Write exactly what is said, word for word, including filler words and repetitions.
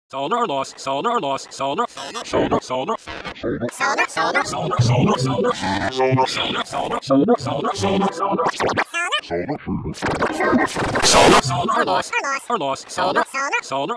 Solar loss, solar loss, solar, solar, solar, solar, solar, solar, solar, solar, solar, solar, solar, solar, solar, solar, solar, solar, solar, solar, solar loss, solar loss, solar, solar,